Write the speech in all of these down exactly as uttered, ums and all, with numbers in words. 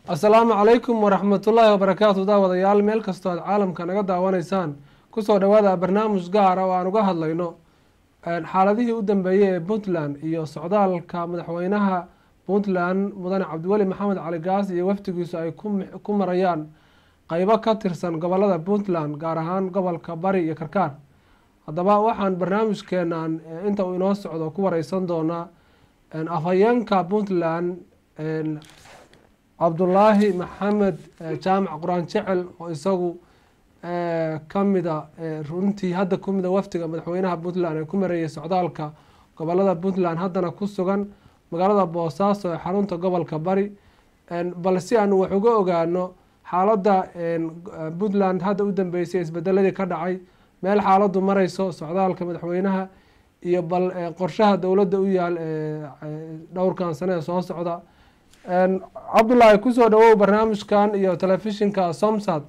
السلام عليكم ورحمة الله وبركاته. daawadayaal meel kastoo aad caalamka naga daawanaysaan kusoo dhawaada barnaamij gaar ah oo aan uga hadlayno xaaladihii u dambeeyay ee Puntland iyo socdaalka madaxweynaha Puntland mudane Cabdiweli Maxamed Cali Gaas iyo wafdigiisu ay ku marayaan qaybo ka tirsan gobolada Puntland gaar ahaan gobolka Bari iyo Karkaar. haddaba waxaan barnaamijkeenan inta uu inoo socdo ku wareysan doonaa afhayeenka Puntland Cabdullaahi Maxamed Jaamac Quraan Jecel oo isagu kamida runtii hadda kumida wafdiga madaxweynaha Puntland ee ku mareeyay socdaalka gobolada Puntland haddana ku sugan magaalada Boosaaso ee xarunta gobolka Bari. bal si aan wax uga ogaano xaaladda Puntland hadda u dambeysay isbedeladii ka dhacay meel xaaladdu marayso socdaalka madaxweynaha iyo bal qorshaha dowladda u yaal dhowrkan sano ee soo socda. Cabdullaahi kusoo dhawow barnaamijkan iyo telefishinka Somsad.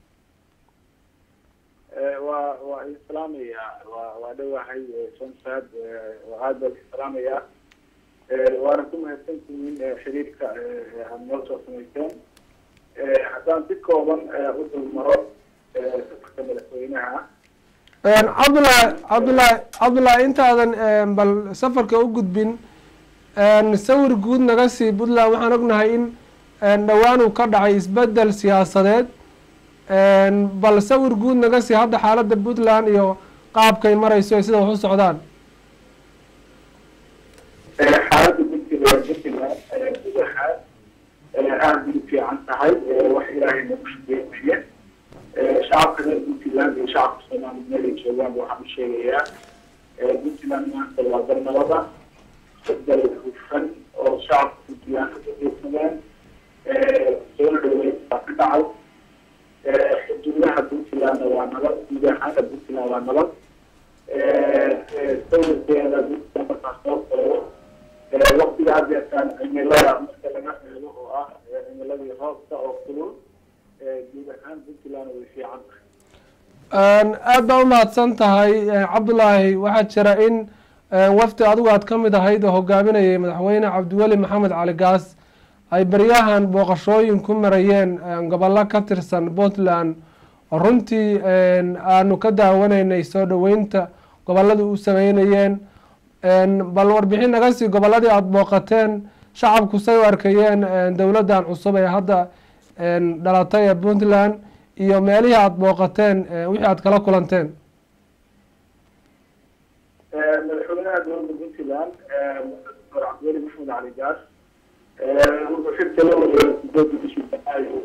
waa waa islaamiya waa waa dhawahay Somsad waa aad baan islaamiya waana ku mahadsantihiin xiriirka aad noo soo samayseen. haddaan si kooban u dulmaro safarka madaxweynaha Cabdullaahi Cabdullaahi Cabdullaahi intaadan bal safarka u gudbin sawir guud naga sii Puntland. waxaan ognahay in dhowaan uu ka dhacay isbedel siyaasadeed, bal sawir guud naga sii hadda xaaladda Puntland iyo qaabkay marayso sida wax u socdaan. xaaladda Puntland gudaha aad bay fiican tahay, wax ilaahay nagu shaqeynaya. shacabka reer Puntland iyo shacabka Soomaaliyeed meel ay joogaan waxaan u sheegayaa Puntland maanta waa dal nabada isbedel hufan oo shacabka Puntland ka dhageysadeen soo dhaweyn baa ka dhacay. xuduudaha Puntlandna waa nabad, guud ahaana Puntland waa nabad. sawirkeeda Puntland markaa soo koobo waqtiga haddeertaan cimilada marka laga eego oo ah cimiladii roobka oo kulul guud ahaan Puntland way fiican tahay. aad baa u mahadsan tahay Cabdullaahi. waxaa jira in wafdi adigu aad ka mid ahayd oo hogaaminayay madaxweyne Cabdiweli Maxamed Cali Gaas ay baryahan booqashooyin ku marayeen gobollo ka tirsan Puntland oo runtii aanu ka daawanaynay soo dhaweynta gobolladii u sameynayeen. bal warbixin naga sii gobolladii aada booqateen, shacabku say u arkayeen dowladdan cusub ee hadda dhalatay ee Puntland iyo meelihii aada booqateen wixii aad kala kulanteen. madaxweynaha dowladda Puntland Doctor Cabdiweli Maxamed Cali Gaas wuxuu xilka la wareegay sideedii bishii Janaayo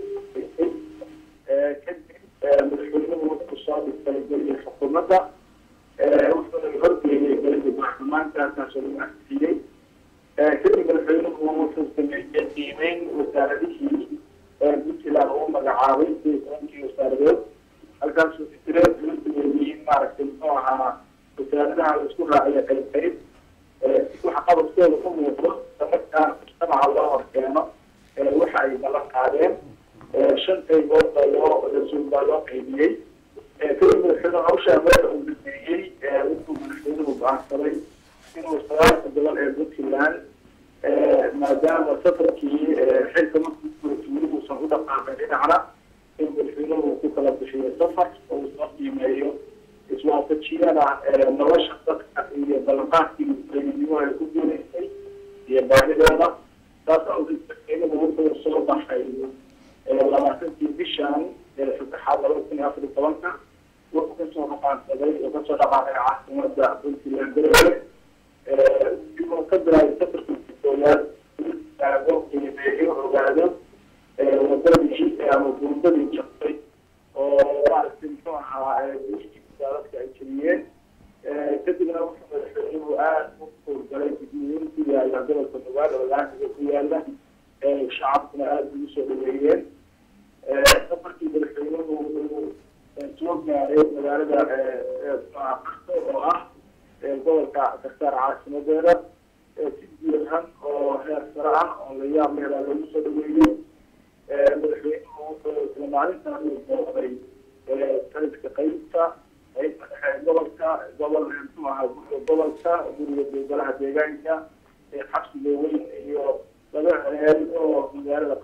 kadib madaxweynuhu wuxuu soo dhigtay goliga xukuumadda wuxuuna horgeeyay goliga baarlamaanka kaasoo lagu ansixiyey. kadib madaxweynuhu wuxuu sameeyey qiimeyn wasaaradihii Puntland uu magacaabay sidii tobankii wasaaradood, halkaasuu fikreed la sameeyey maaragtay muxuu ahaa wasaaradaha la isku raaciya qayb qayb waxa qabadkooda ku muuqdo markaan mujtamaca loo horkeeno waxa ay balan qaadeen. shan qaybood baa loo rasuul baa loo qaybiyey. kadib madaxweynuhu hawshaa meesha uu dhameeyey wuxuu madaxweynuhu go'aansaday inuu sagaalka gobol ee Puntland maadaama safarkii xilka markii uusan u dhaqaaqin dhinacna in madaxweynuhu ku kala bixiyo safar oo uu soo qiimeeyo iswaafajiyada nolosha dadka iyo ballanqaadkii madaxweynenimo ay ku guuleysay iyo baahidooda. taas awgeed madaxweynuhu wuxuu soo baxay labaatankii bishan saddexaad laba kun iyo afar iyo tobanka wuxuu kasoo dhaqaansaday oo kasoo dhaqaaqay caasimada Puntland Garowe. inuu ka bilaabay safarkii koowaad taago qiimeeyo ogaado wadadii ama buundadii jabtay oo maaragtay muxuu ahaa dadka ay jiriyeen. kadibna wuxuu madaxweynuhu aada u howlgalay gudniin ku yaala gobolka Nugaal oo laamiga ku yaala shacabkuna aada ugu soo dhaweeyeen. safarkii madaxweynuhu wuxuu soo gaaray magaalada Qarso oo ah gobolka Karkaar caasimadeeda si diiran oo heer sare ah oo la yaab leh lagu soo dhaweeyey. madaxweynuhu wuxuu isla maalintan u booqday taliska qaybta gobolka gobol muxuu ahaa gobolka guriga golaha deegaanka xabsiga weyn iyo laba reer oo magaalada Qaxdo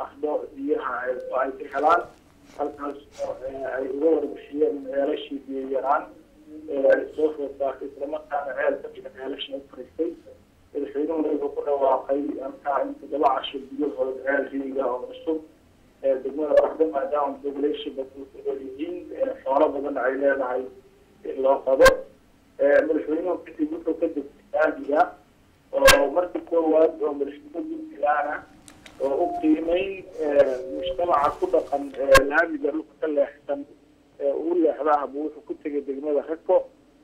biyaha ay ka helaan halkaas ay uga warbixiyeen ceelashii biyo yaraan ay soo food saartay islamarkaana ceel ka mida ceelashii u fariistay madaxweynuhuna wuxuu ku dhawaaqay halkaa in toddoba casho biyahood ceel riiga oo cusub degmada Qardho maadaama population badan ku yihiin xoolo badan ay leedahay in loo qabo madaxweynuhu kadib wuxuu ka degtay aadiga oo markii koowaad oo madaxweynuhu Puntland oo u qiimeyn mujtamaca ku dhaqan laamiga dhulka ka leexsan uu leexdaha buu wuxuu ku tegay degmada Rako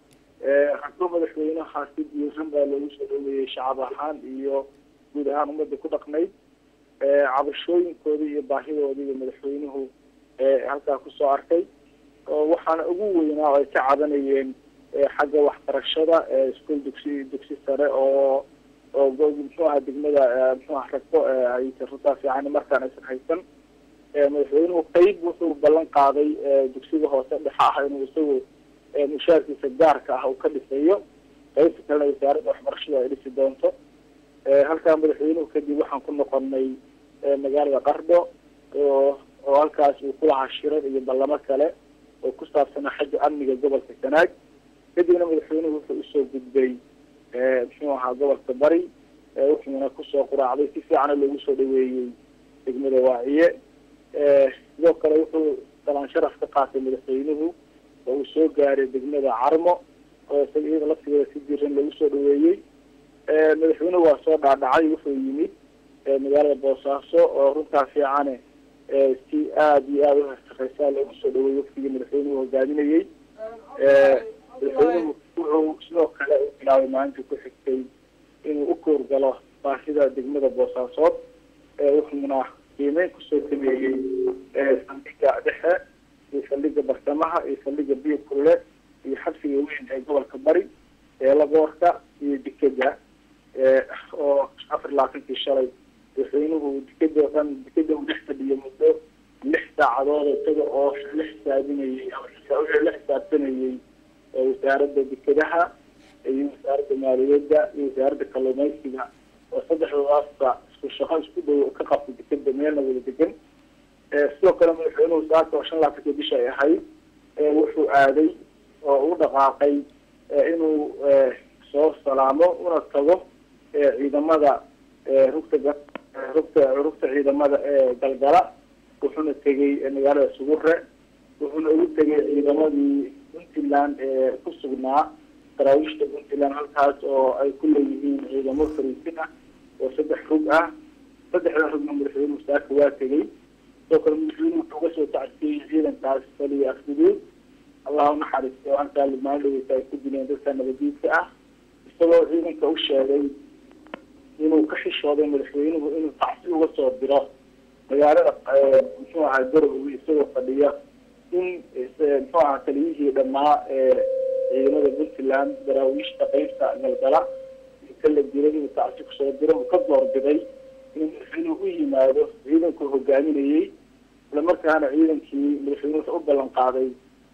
rako madaxweynaha si diiran baa loogu soo dhaweeyey shacab ahaan iyo guud ahaan ummadda ku dhaqnayd cabashooyinkooda iyo baahidoodii iyo madaxweynuhu halkaa kusoo arkay waxaana ugu weynaa oo ay ka cabanayeen xagga waxbarashada iskuul dugsi dugsi sare oo oo muxuu ahaa degmada muxuu ahaa Rako ay runtaa fiican markaan aysan haysan madaxweynuhu qayb wuxuu ballan qaaday dugsiga hoose dhexe ah inuu isagu mushaarkiisa gaarka ah uu ka dhisayo qaybta kalena wasaaradda waxbarashada ay dhisi doonto halkaa madaxweynuhu kadib waxaan ku noqonnay magaalada Qardho oo oo halkaas uu ku lahaa shirar iyo ballamo kale oo ku saabsanaa xagga amniga gobolka Sanaag kadibna madaxweynuhu wuxuu usoo gudbay muxuu ahaa gobolka Bari wuxuuna kusoo quraacday si fiican loogu soo dhaweeyey degmada Waaciye sidoo kale wuxuu talaan sharaf ka qaatay madaxweynuhu oo uu soo gaaray degmada Carmo oo isaga laftigeeda si diiran loogu soo dhaweeyey madaxweynuhu waa soo dhaadhacay wuxuu yimid magaalada Boosaaso oo runtaa fiican si aad iyo aad u sareysa loogu soo dhaweeyey waqtigii madaxweynuhu hogaaminayay madaxweynuhu wuxuu sidoo kale u bilaabay maalintii ku xigtay inuu u koorgalo baahida degmada Boosaasood wuxuuna qiimeyn kusoo sameeyey saldhigga dhexe iyo saldhigga bartamaha iyo saldhigga biyo kulule iyo xabsiga weyn ee gobolka Bari ee Laboorka iyo Dekedda oo afar labaatankii shalay madaxweynuhu dekedda dhan dekedda uu dhex fadhiyo muddo lix saacadood isaga oo la xisaabinayay ama la xisaabtanayay wasaaradda dekedaha iyo wasaaradda maaliyadda iyo wasaaradda kalluumaysiga oo saddexdaasba isku shaqo isku dhow ka qabtay dekedda meelna wada degan sidoo kale madaxweynuhu saaka oo shan labaatankii bisha ay ahayd wuxuu aaday oo u dhaqaaqay inuu soo salaamo una tago ciidamada rugta rugta rugta ciidamada ee galgala wuxuuna tegay magaalada Sugure wuxuuna ugu tegay ciidamadii Puntland ee ku sugnaa daraawiishta Puntland halkaas oo ay ku leeyihiin ciidamo fariisin ah oo saddex rug ah saddexda rugna madaxweynuhu saaka waa tegay sidoo kale madaxweynuhu wuxuu uga soo tacsiyey ciidankaas faliya afguduud allahu naxariisto halkaa limaandhoweysa ay ku dileen dadka nabadiidka ah isagoo ciidanka u sheegay inuu ka xishooday madaxweynuhu inuu tacsi uga soo diro magaalada muxuu ahaa Garowe isagoo fadhiya in muxuu ahaa taliyihii dhammaa ciidamada Puntland daraawiishta qaybta galgala inta la diray inuu tacsi kusoo diro uu ka doorbiday in madaxweynuhu u yimaado ciidanku hogaaminayay isla markaana ciidankii madaxweynuhu u ballan qaaday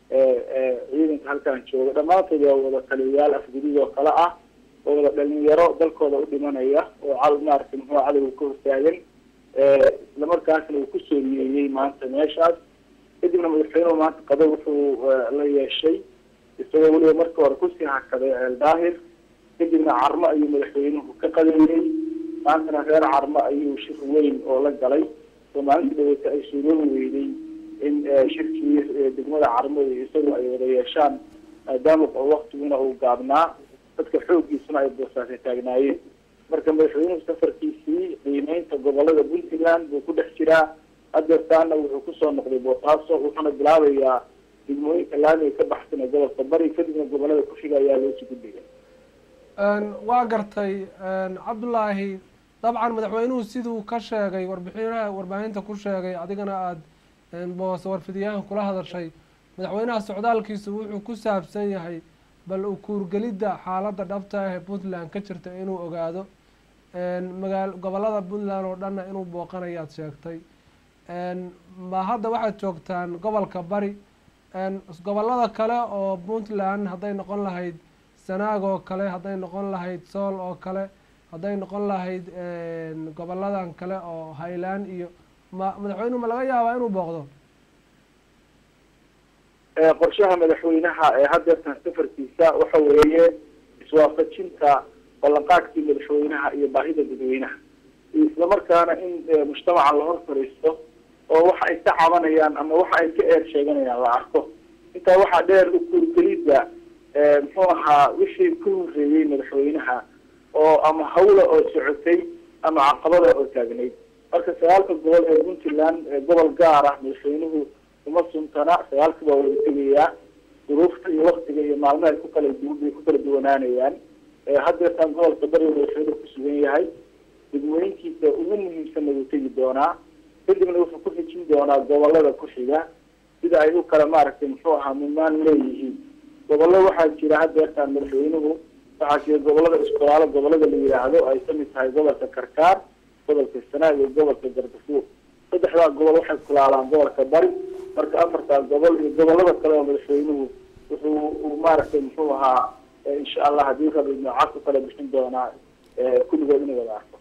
ciidanka halkaan jooga dhammaantood waa wada taliyayaal afguduud oo kale ah oo wada dhalinyaro dalkooda u dhimanaya oo cal maaragtay muxuu cadowga ka hortaagan isla markaasna uu kusoo niyeeyey maanta meeshaas kadibna madaxweynuhu maanta qado wuxuu la yeeshay isagoo weliba marka hore kusii hakaday ceel daahir kadibna Carmo ayuu madaxweynuhu ka qadeeyey maantana reer Carmo ayuu shir weyn oo la galay oo maalintii dhaweysay ay suuroobi weyday in shirkii degmada Carmo isagu ay wada yeeshaan maadaama waqtiguna uu gaabnaa dadka xooggiisuna ay Boosaaso taagnaayeen marka madaxweynuhu safarkiisii qiimeynta gobolada Puntland buu ku dhex jiraa haddeertaana wuxuu kusoo noqday Boosaaso wuxuuna bilaabayaa degmooyinka laamiga ka baxsan ee gobolka Bari kadibna gobolada ku xiga ayaa loo sii gudbiyay waa gartay Cabdullaahi dabcan madaxweynuhu siduu ka sheegay warbixinaha warbaahinta ku sheegay adigana aad boos warfidiyahan kula hadashay madaxweynaha socdaalkiisu wuxuu ku saabsan yahay bal uu kuurgelidda xaaladda dhabta ah ee Puntland ka jirta inuu ogaado magaal gobolada Puntland oo dhan inuu booqanayaad sheegtay ma hadda waxaad joogtaan gobolka Bari gobolada kale oo Puntland hadday noqon lahayd Sanaag oo kale hadday noqon lahayd Sool oo kale hadday noqon lahayd goboladan kale oo Highland iyo ma madaxweynuhu ma laga yaabaa inuu booqdo qorshaha madaxweynaha ee haddeertan safarkiisa waxa weeye iswaafajinta ballanqaadkii madaxweynaha iyo baahida dadweynaha islamarkaana in mujtamaca la hor fariisto oo waxa ay ka cabanayaan ama waxa ay ka eer sheeganayaan la arko intaa waxaa dheer ukurgelidda muxuu ahaa wixii ku horreeyey madaxweynaha oo ama hawla oo socotay ama caqabada oo taagnayd marka sagaalka gobol ee puntland gobol gaar ah madaxweynuhu uma suntana sagaalka baa wada tegayaa duruufta iyo waktiga iyo maalmaha ay ku kala duway ku kala duwanaanayaan haddeertaan gobolka bari madaxweynuhu ku sugan yahay degmooyinkiisa ugu muhiimsanna wuu tegi doonaa kadibna wuxuu ku xijin doonaa gobolada ku xiga sida ay u kala maaragtay muxuu ahaa mumaan leeyihiin gobollo waxaa jira haddeertaan madaxweynuhu waxaa jira gobolada iskulaalo gobolada la yidhaahdo ay kamid tahay gobolka karkaar gobolka sanaag iyo gobolka gardafuur saddexdaa gobol waxay kulaalaan gobolka bari marka afartaa gobol iyo gobolada kale oo madaxweynuhu wuxuu maaragtay muxuu ahaa insha allah haddii raba noocaas u kala bixin doonaa kulligood inay wada arko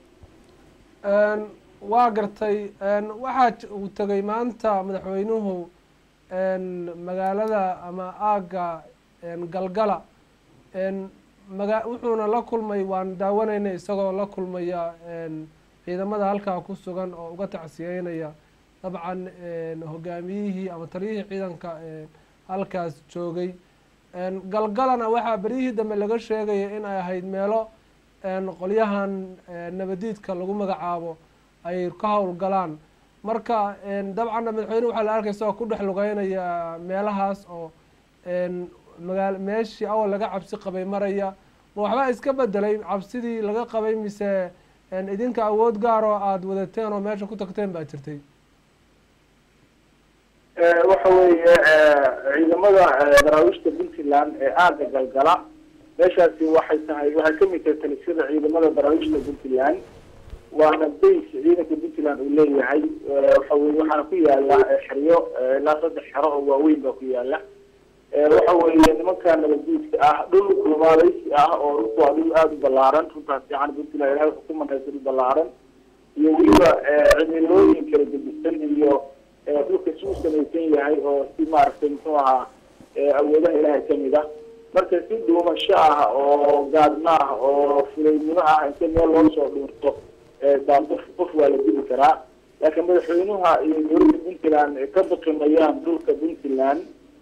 waa gartay waxaa uu tegay maanta madaxweynuhu magaalada ama aagga galgala maga wuxuuna la kulmay waan daawanayna isagoo la kulmaya ciidamada halkaa ku sugan oo uga tacsiyeynaya dabcan hogaamiyihii ama taliyihii ciidanka halkaas joogay galgalana waxaa beryihii dambe laga sheegaya in ay ahayd meelo qolyahan nabadiidka lagu magacaabo ay ka howlgalaan marka dabcanna madaxweyne waxaa la arkay isagoo ku dhex lugeynaya meelahaas oo magaal meeshii awal laga cabsi qabay maraya ma waxbaa iska bedelay cabsidii laga qabay mise idinka awood gaar oo aada wadateen oo meesha ku tagteen baa jirtay waxa weeye ciidamada daraawiishta puntland ee aagga galgala meeshaasi waxay tahay waxay kamid tahay talisada ciidamada daraawiishta puntland waana base ciidanka puntland uu leeyahay waxa weye waxaana ku yaala xeryo ilaa saddex xero oo waaweyn baa ku yaala waxa weeye nimanka nabadguudka ah dhul kulmaaleysi ah oo runtu waa dhul aada u balaaran runtaas yani puntland ilahay wuxuu ku manaysa dhul balaaran iyo weliba cimilooyin kala gedisan iyo dhulka si u samaysan yahay oo si maaragtay muxuu ahaa awoodaha ilaahay kamid ah marka si dhuumasho ah oo gaadma ah oo fulaynimo ah inta meel loo soo dhuurto baa qof qof waa la dili karaa laakiin madaxweynuha iyo dowladda puntland ka baqimayaan dhulka puntland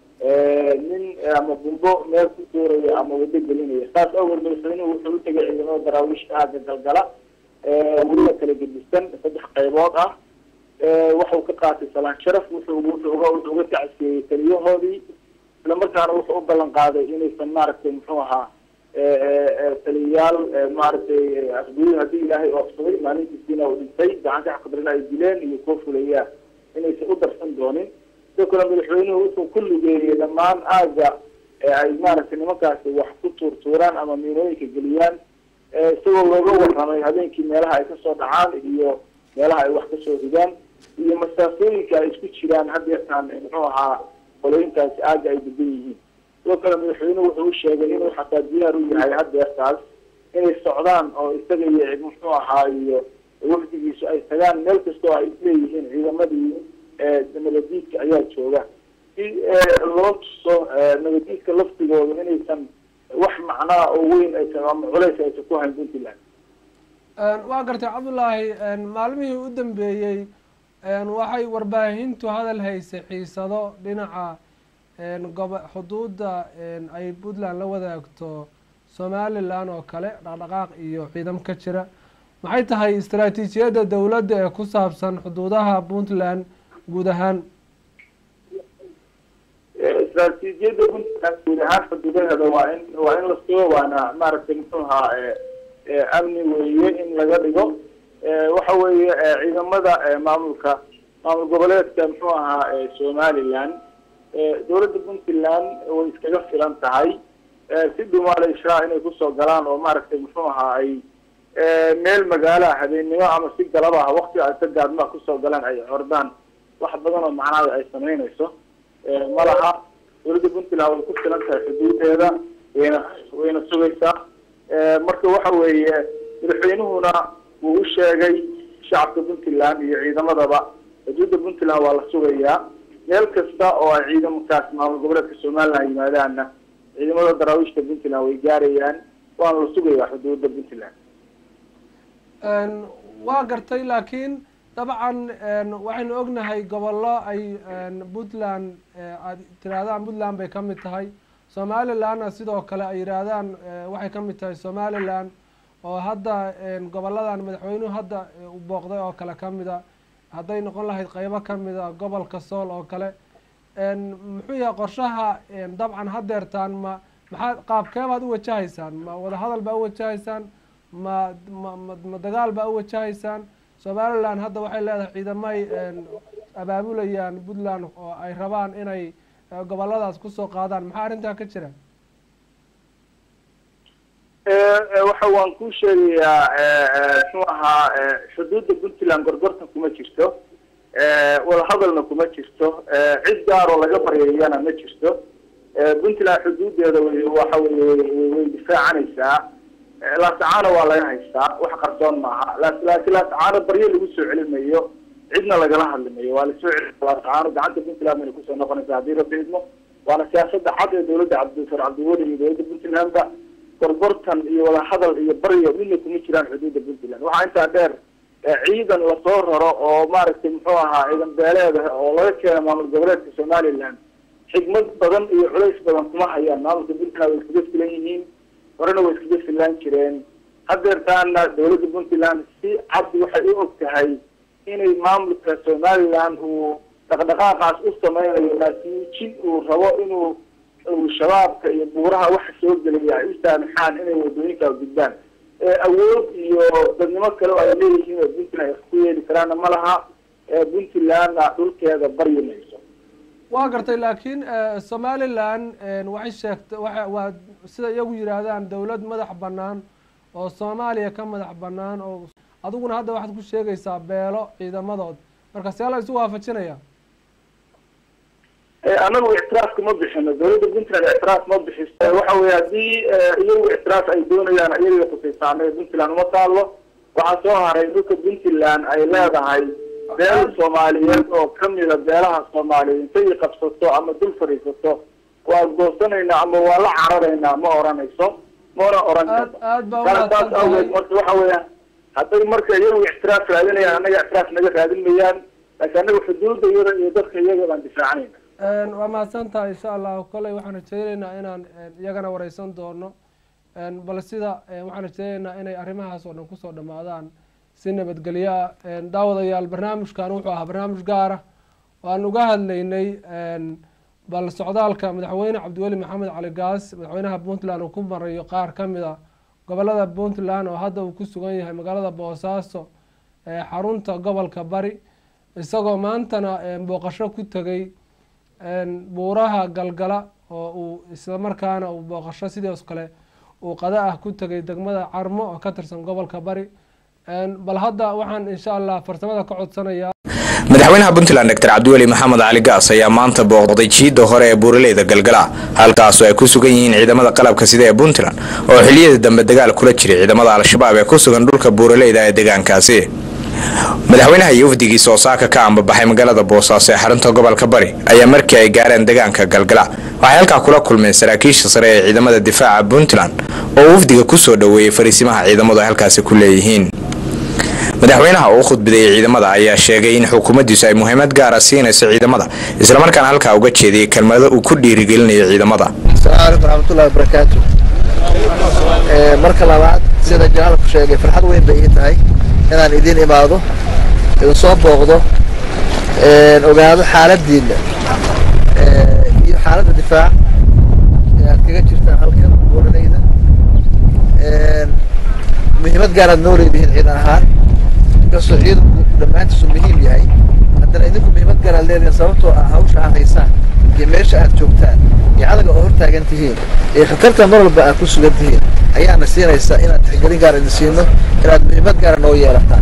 nin ama bumbo meel ku tuuraya ama wado gelinaya saas awgeed madaxweynuhu wuxuu u tegay ciidamada daraawiishta aagga galgala weliba kala gedisan saddex qaybood ah waxau ka qaatay salaan sharaf wuxuu wuxuu uga wuxuu uga tacsiyeeyey taliyahoodii isla markaana wuxuu u ballan qaaday inaysan maaragtay muxuu ahaa taliyayaal maaragtay asbuuyi haddii ilaahay oofsaday maalintiisiina uu dhintay gacanta xaqdarina ay dileen iyo kuwa fulayaan inaysan u darsan doonin sidoo kale madaxweynuhu wuxuu ku lugeeyey dhammaan aagga ay maaragtay nimankaasi wax ku tuurtuuraan ama miinooyinka geliyaan isagoo looga warramay habeenkii meelaha ay kasoo dhacaan iyo meelaha ay wax kasoo ridaan iyo masaafooyinka ay isku jiraan haddeertaan muxuu ahaa qolooyinkaasi aagga ay degan yihiin sidoo kale madaxweynuhu wuxuu u sheegay inuu xataa diyaar u yahay haddeertaas inay socdaan oo isaga iyo muxuu ahaa iyo wafdigiisu ay tagaan meel kastoo ay isleeyihiin ciidamadii nabadiidka ayaa jooga si loo tuso nabadiidka laftigooda inaysan wax macnaa oo weyn aysan ama culays aysan ku hayn puntland waa gartay cabdullaahi maalmihii u dambeeyey waxay warbaahintu hadal haysay xiisado dhinaca gobo xuduudda ay puntland la wadaagto somalilan oo kale dhaqdhaqaaq iyo ciidamo ka jira maxay tahay istaraatiijiyadda dowladda ee ku saabsan xuduudaha puntland guud ahaan istaraatiijiyadda puntland guud ahaan xuduudaheeda waa in waa in lasoo waana maaragtay muxuu ahaa amni weeye in laga dhigo waxa weeye ciidamada maamulka maamul goboleedka muxuu ahaa somaliland dowladda puntland way iskaga filan tahay si dhumaaleyshaa inay kusoo galaan oo maaragtay muxuu ahaa ay meel magaalaha habeennimo ama si galaba ah wakti ay ka gaadmaa kusoo galaan ay cordaan wax badan oo macnaada ay samaynayso malaha dowladda puntland way ku filan tahay xuduudeeda wayna wayna sugaysaa marka waxa weeye madaxweynuhuna wuu u sheegay shacabka puntland iyo ciidamadaba xuduudda puntland waa la sugayaa meel kasta oo ay ciidamadaas maamul goboleedka somaliland yimaadaanna ciidamada daraawiishta puntland way gaarayaan waana la sugayaa xuduudda puntland waa gartay laakiin dabcan waxaynu ognahay gobollo ay puntland aad tirahdaan puntland bay ka mid tahay somalilandna sidoo kale ay yidhaahdaan waxay ka mid tahay somaliland oo hadda goboladan madaxweynuhu hadda u booqday oo kale ka mid a hadday noqon lahayd qeybo ka mid a gobolka sool oo kale muxuu yahay qorshaha dabcan hadeertaan ma maxaad qaabkeebaad u wajahaysaan ma wadahadal baa u wajahaysaan ma ma ma dagaal baa u wajahaysaan somaliland hadda waxay leedahay ciidamay abaabulayaan puntland oo ay rabaan inay goboladaas kusoo qaadaan maxaa arrintaa ka jira waxa waan kuu sheegayaa muxuu ahaa xuduudda puntland gorgortan kuma jirto wadahadalna kuma jirto cid gaaroo laga baryayana ma jirto puntland xuduudeeda waxa wey way difaacanaysaa laasacaana waa laga haystaa wax qarsoon maaha laakiin laasacaana baryo lagu soo celimayo cidna lagala hadlimayo waa lasoo celi laasacaano gacanta puntland bayna kusoo noqonaysaa haddii rabbi idmo waana siyaasada cad ee dawladda cabdifar cabdiweli iyo dawladda puntlandba gorgortan iyo wadahadal iyo baryo midna kuma jiraan xuduudda puntland waxaa intaa dheer ciidan lasoo raro oo maaragtay muxuu ahaa ciidan beeleed oo laga keena maamul goboleedka somaliland xigmad badan iyo culays badan kuma hayaan maamulka puntland way iskaga filan yihiin horena way iskaga filaan jireen hadeertaana dawladda puntland si cad waxay u og tahay inay maamulka somaliland uu dhaqdhaqaaqaas u sameynayo naasiijin uu rabo inuu shabaabka iyo buuraha waxa soo gelaya ay u saamaxaan inay wadooyinkaa gudbaan awood iyo dadnimo kale oo ay leeyihiin oo puntland ay ku yeeli karaana ma laha puntlandna dhulkeeda baryi mayso waa gartay laakiin somaliland waxay sheegtay waa waa sida iyagu yidhaahdaan dawlad madax banaan oo soomaaliya ka madax banaan oo adiguna hadda waxaad ku sheegaysaa beelo ciidamadood marka see la isu waafajinaya anagu ictiraafka ma bixino dawladda puntland ictiraaf ma bixiso waxa wey haddii iyagu ictiraaf ay doonayaan iyaga kusaysaana puntland uma taalo waxaa soo haray dhulka puntland ay leedahay beel soomaaliyeed oo kamida beelaha soomaaliyeed intay qabsato ama dul fadhiisato waa goosanaynaa ama waa la cararaynaa ma oranayso mana oran saas awgeed marka waxa weya hadday marka iyagu ictiraaf raadinayaan annaga ictiraaf naga raadin mayaan laakiin anaga xuduudda iyada iyo dadka iyaga baan difaacanayna waa mahadsan tahay insha allahu koley waxaan rajeyneynaa inaan iyagana wareysan doono bal sida waxaan rajeyneynaa inay arrimahaas oo dhan kusoo dhamaadaan si nabadgelyo ah daawadayaal barnaamijkan wuxuu ahaa barnaamij gaara oo aan uga hadlaynay bal socdaalka madaxweyne cabdiweli maxamed cali gaas madaxweynaha puntland uu ku marayo qaar ka mid a gobolada puntland oo hadda uu ku sugan yahay magaalada boosaaso xarunta gobolka bari isagoo maantana booqasho ku tegay buuraha galgala oo uu islamarkaana uu booqasho sidaas kale uu qada ah ku tegay degmada carmo oo ka tirsan gobolka bari bal hadda waxaan insha allah farsamada ka codsanayaa madaxweynaha puntland doctor cabdiweli maxamed cali gaas ayaa maanta booqday jiida hore ee buuraleyda galgala halkaas oo ay ku sugan yihiin ciidamada qalabka sida ee puntland oo xilliyada dambe dagaal kula jiray ciidamada al-shabaab ee ku sugan dhulka buuraleyda ee deegaankaasi madaxweynaha iyo wafdigiisa oo saaka ka ambabaxay magaalada boosaaso ee xarunta gobolka bari ayaa markii ay gaareen deegaanka galgala waxay halkaa kula kulmeen saraakiisha sare ee ciidamada difaaca puntland oo wafdiga kusoo dhaweeyey fariisimaha ciidamadu ay halkaasi ku leeyihiin madaxweynaha oo khudbadeeyay ciidamada ayaa sheegay in xukuumaddiisu ay muhiimad gaara siinayso ciidamada isla markaana halkaa uga jeediyay kelmado uu ku dhiirigelinayo ciidamada waraxmatullahi wabarakaatu marka labaad sida janaalku sheegay farxad weyn bay ii tahay inaan idin imaado idin soo booqdo ogaado xaaladiina iyo xaaladda difaac ee aad kaga jirtaan halkan buuraleyda muhiimad gaaraad noo leedihiin ciidan ahaan inkastoo ciidanku dhammaantiisu muhiim yahay haddana idinku muhiimad gaaraad leedihiin sababtoo ah hawsha aad haysaan iyo meesha aad joogtaan iyo cadaga oo hortaagan tihiin iyo khatarta mar walba aad ku sugan tihiin ayaana siinaysaa inaad tixgelin gaar idin siino inaad muhiimad gaara noo yeelataan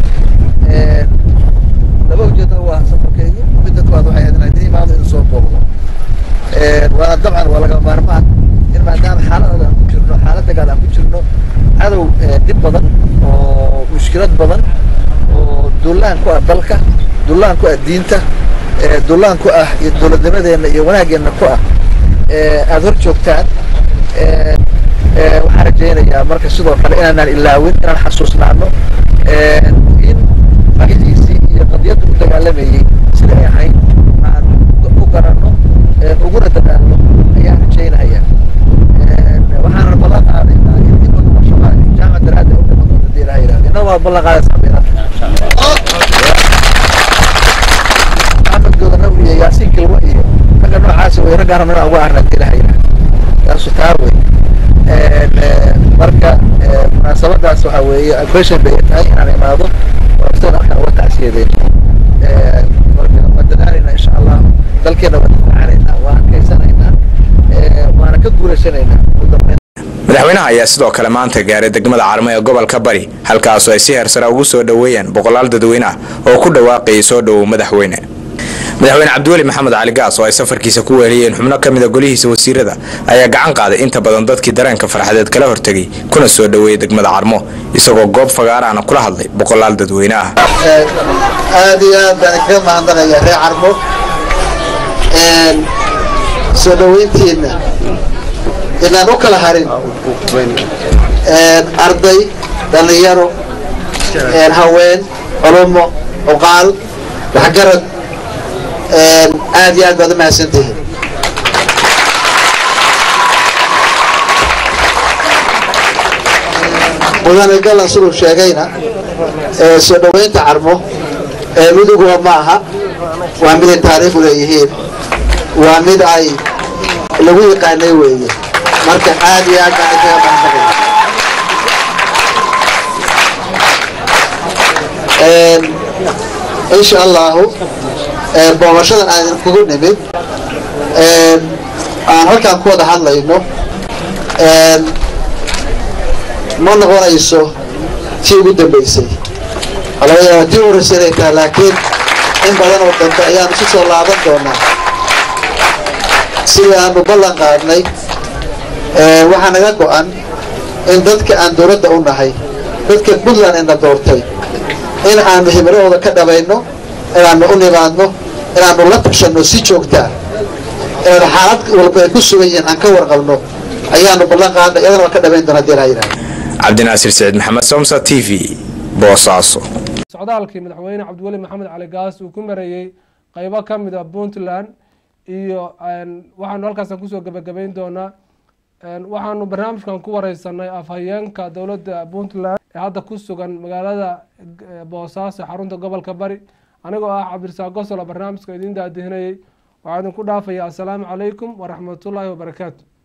laba ujeedada waa safarkayga midda koowaad waxay ahayd inaan idin imaado idin soo booqdo waana dabcan waa laga maarmaan in maadaama xaalad aan ku jirno xaalad dagaal aan ku jirno cadow dhib badan oo mushkilad badan oo duulaan ku ah dalka dullaan ku ah diinta dullaan ku ah iyo dowladnimadeenna iyo wanaageenna ku ah aada hor joogtaan waxaan rajaynayaa marka sidoo kale inaanaan ilaawin inaan xasuusnaano in magaciisii iyo qadiyadda u dagaalamayey siday ahayd aan u garanno uguna dadaalno ayaan rajaynaya waxaana ballan qaadaynaa in dibadda marshaqa jaamacad daraada u dhiman doonta hadii ilaha yidhahdo inna waa ballan qaadaysaa bayna axmed goodana iyo yaasiin kilwa iyo ragga noocaasi way raggaan rabna inaan uga arna hadii ilaha yidhahdo taasu taa wey marka munaasabadaas waxaa weeye question bay tahay inaan imaado oo sida halkaan uga tacsiyadeyn marka waa dadaalayna insha allah dalkeena waa difaacanayna waa adkaysanaynaa waana ka guulaysanaynaa ugu dambeyn madaxweynaha ayaa sidoo kale maanta gaaray degmada Carmo ee gobolka Bari halkaas oo ay si heersare ugu soo dhaweeyeen boqolaal dadweyne ah oo ku dhawaaqay soo dhaw madaxweyne madaxweyne Cabdiweli Maxamed Cali Gaas oo ay safarkiisa ku weeliyeen xubno kamid ah golihiisa wasiirada ayaa gacan qaaday inta badan dadkii dareenka farxadeed kala hortagay kuna soo dhaweeyay degmada Carmo isagoo goob fagaarana kula hadlay boqolaal dadweyne ah aad iyo aad baan ka mahadnaqayaa reer Carmo een soo dhaweyntiina inaan u kala harin een arday dhalinyaro een haween culumo oqaal waxgarad aad iyo aad baad u mahadsantihiin mudane galan siduu sheegayna soo dhaweynta Carmo miduguba ma aha waa mid ay taariikh u leeyihiin waa mid ay lagu yaqaanay weeye marka aad iyo aad baan kaga mahadnaqayaa insha allahu booqashadan aan kugu nimid aan halkaan ku wada hadlayno ma noqonayso tii ugu dambaysay laga yaaba tii horeysa inay tahay laakiin in badan oo dambe ayaan isu soo laaban doonaa sidii aanu ballan qaadnay waxaa naga go-an in dadka aan dowladda u nahay dadka Puntland ina doortay in aanu himilahooda ka dhabayno inaanu u nimaadno inaanu la tashanno si joogtaa inaan xaalad walba ay ku sugan yihiin aan ka warqabno ayaanu ballan qaadnay iyadana waa ka dhabayn doona hadii la yidhahdo cabdinaasir saciid maxamed somsa t v boosaaso socdaalkii madaxweyne Cabdiweli Maxamed Cali Gaas uu ku mareeyay qaybo ka mid ah Puntland iyo waxaanu halkaas ku soo gabagabayn doonaa waxaanu barnaamijkan ku wareysanay afhayeenka dowladda Puntland ee hadda ku sugan magaalada Boosaaso xarunta gobolka Bari anigoo ah Cabdirasaaq Gosol barnaamijka idin daadihinayay waxaan ku dhaafayaa assalaamu calaykum wa rahmatullaahi wa barakaatuh